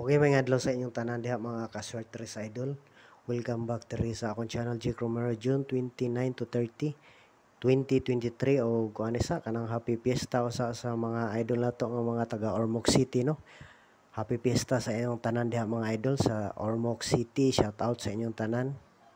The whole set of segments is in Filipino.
Okay, may adlaw sa inyong tanan diha mga kaswerte sa idol. Welcome back diri sa akong channel Jake Romero, June 29 to 30, 2023 o kuan sa kanang happy fiesta sa mga idol nato nga mga taga Ormoc City, no. Happy fiesta sa inyong tanan diha mga idol sa Ormoc City. Shout out sa inyong tanan.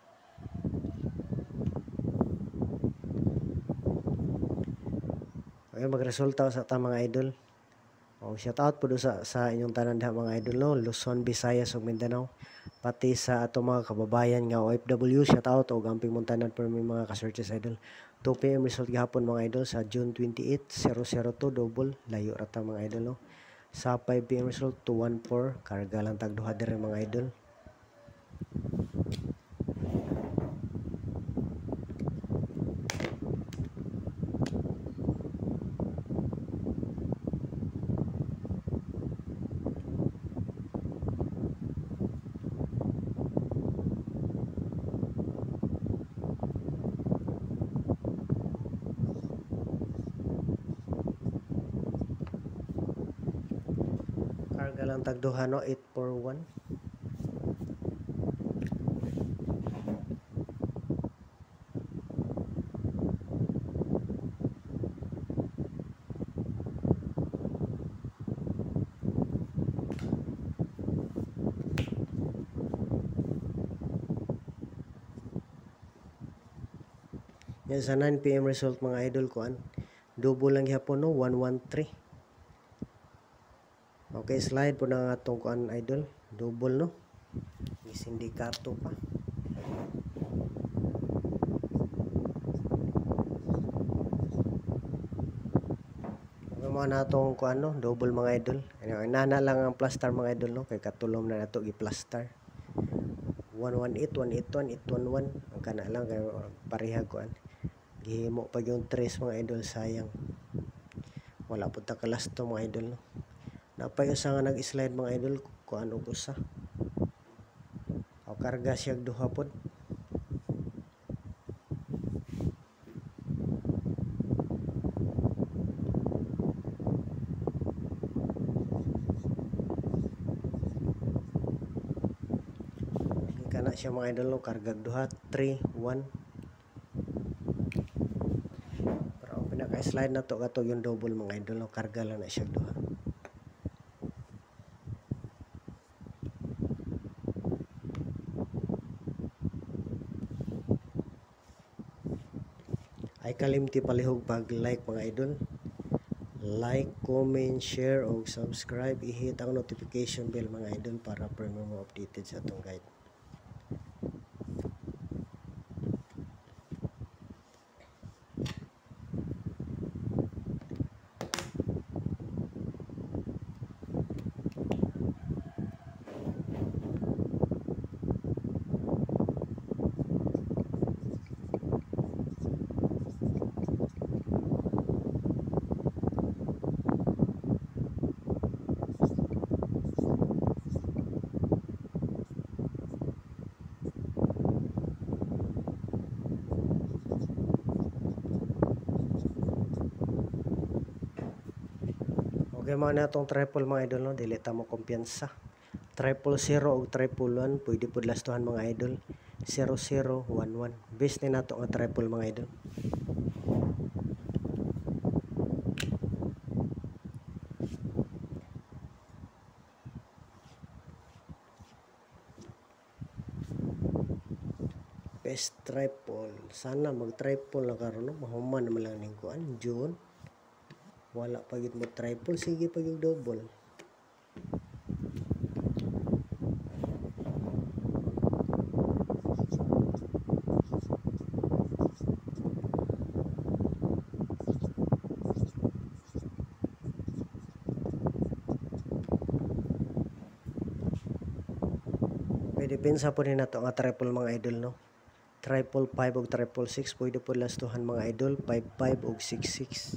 Okay, magresulta sa ta mga idol. Shout out po sa inyong tanan diha mga idol, no. Luzon, Visayas ug Mindanao. Pati sa ato mga kababayan nga OFW, shout out og amping muntanan per may mga ka-searches idol. 2 PM result gihapon mga idol sa June 28, 002 double layo rata mga idol, no. Sa 5 PM result 214 karga lang tag duha diri mga idol. Karga lang tag duha, no. 841. Yan sa 9 PM result mga idol kuan. Double lang gihapon, no. 113. Okay, slide po na nga itong kuan idol. Double, no. Sindikato pa. Mga natong kuan, no. Double mga idol. Nana lang ang plaster mga idol, no. Kay katulom na nato gi-plaster. 118, 181, 811. Ang kana lang kay parehag kuan. Gihimo pa yung 3 mga idol, sayang. Wala po ta kalasto mga idol, no. Napay usa nga nag-slide mga idol kuan og usa. O karga siya duha pod. Kana siya mga idol, no. Kargag duha 3 1. Pero ang pinaka-slide na to kato yung double mga idol, no. Karga lang na siya duha. Ay kalimti palihog pag like mga idol. Like, comment, share o subscribe. I-hit ang notification bell mga idol para per mo updated sa atong guide. Okay, mga natong triple mga idol, no. Dili ta mo kumpiyansa. 000 og 111 pwede pud lastuhan mga idol. 0011 base ni nato nga triple mga idol. Best triple, sana mag triple na karon, no. Mahuman naman lang ning kuan June. Wala pa gid mo triple, sige pa yung double. Pwede pinsa po rin nato nga triple mga idol, no. Triple 5 og triple 6 pwede po lastuhan mga idol. 5 5 og 6 6.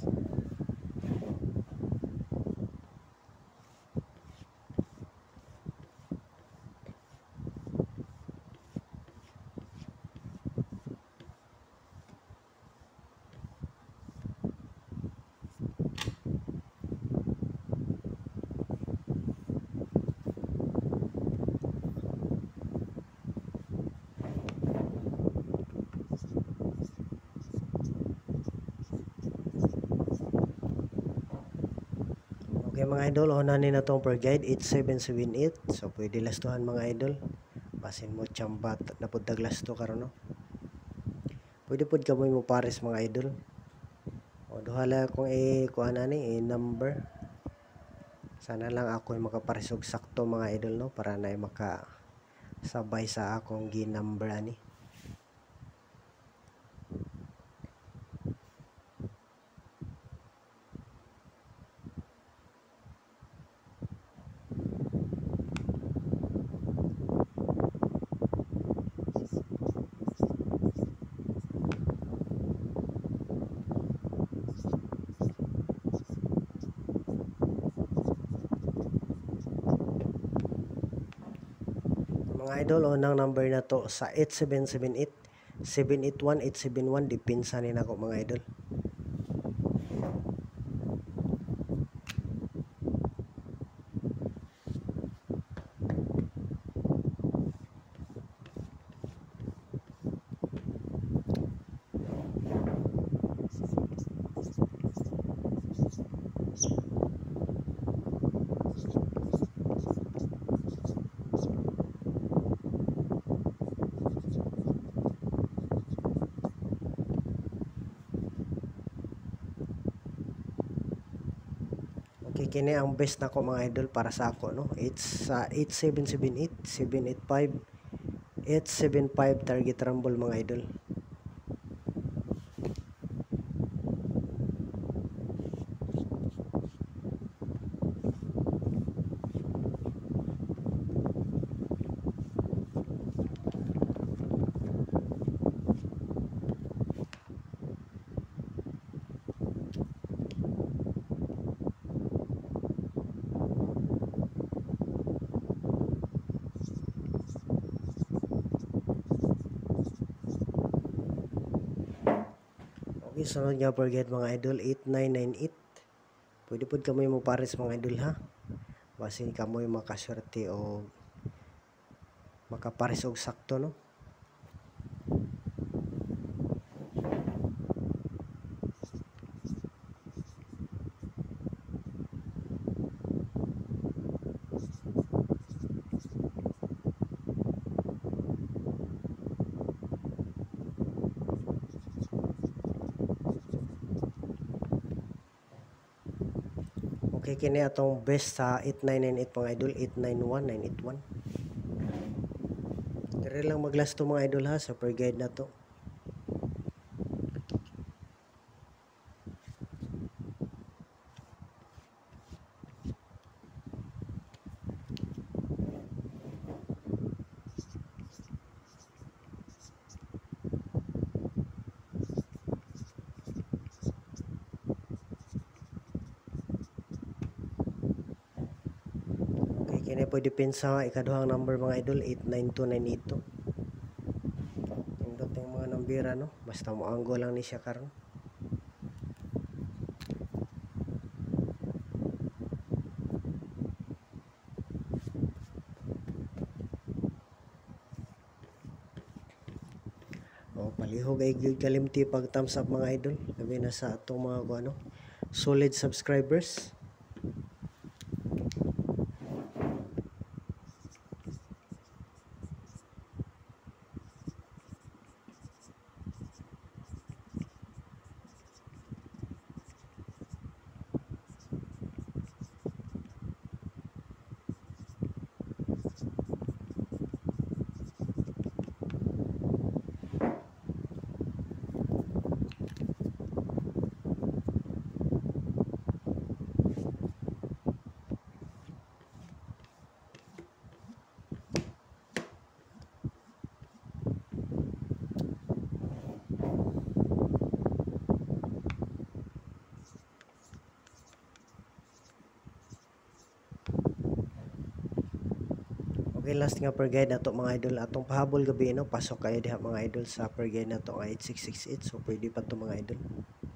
Okay mga idol, unahin na itong per guide 8778. So pwede lastuhan mga idol. Basin mo tsambat na pundag lasto karon no. Pwede pud kamoy mo pares mga idol. O duhala akong kuan ani number. Sana lang ako makapares og sakto mga idol no para na maka sabay sa akong gi-number ani. Mga idol, unang number na to sa 8778, 781, 871, dipinsa ni nako mga idol. Okay, kini ang best nako mga idol para sa ako no. It's sa 8778, 785, 875 target rumble mga idol. Okay, sunod nga per guide mga idol 8998. Pwede pud kamoy mo pares mga idol ha. Basin kamoy makaswerte o makapares og sakto no. Okay, kini atong best sa 8998 mga idol, 891981. Dire lang maglasto mga idol ha sa per guide na to. Kini pwede pinsa ikaduhang number mga idol 892982. Indot yung mga nambira no. Basta mo anggo lang ni siya karon. O palihog ay gyud kalimti pag thumbs up mga idol. Labi na sa atong mga ano solid subscribers. Okay, last nga per guide nato mga idol atong pahabol gabi no, pasok kayo diha mga idol sa per guide nato nga 8668. So pwede pa to mga idol.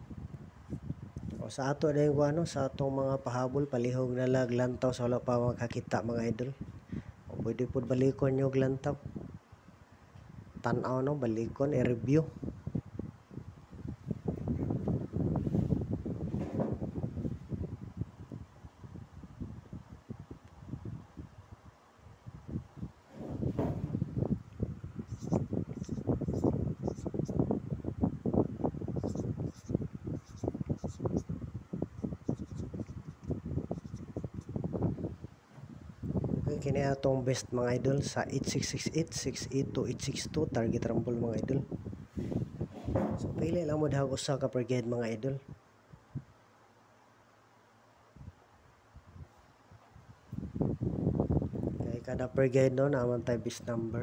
O sa ato dayon ko ano sa atong mga pahabol palihog na lag lantaw sa wala pa makakita mga idol. O pwede pud balikon nyo og lantaw. Tan-aw no, balikon i-review. kini atong best mga idol sa 8668, 682, 862 target rumble mga idol. So pili lang mo dahog usa ka per guide mga idol. Kay kada per guide no naman tay best number.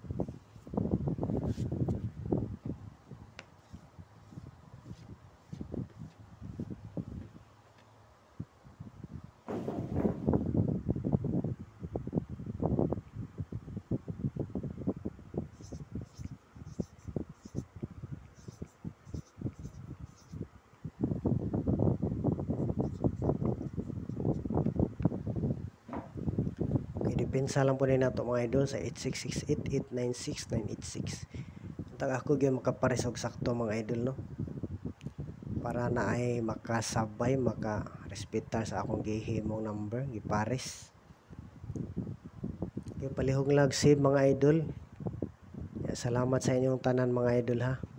Depensa lang po din nato mga idol sa 8668, 896, 986. Tag ako gyud makapares og sakto mga idol no. Para na ay makasabay, maka-respetar sa akong gihimong number, gipares. Okay, palihog lang save mga idol. Salamat sa inyong tanan mga idol ha.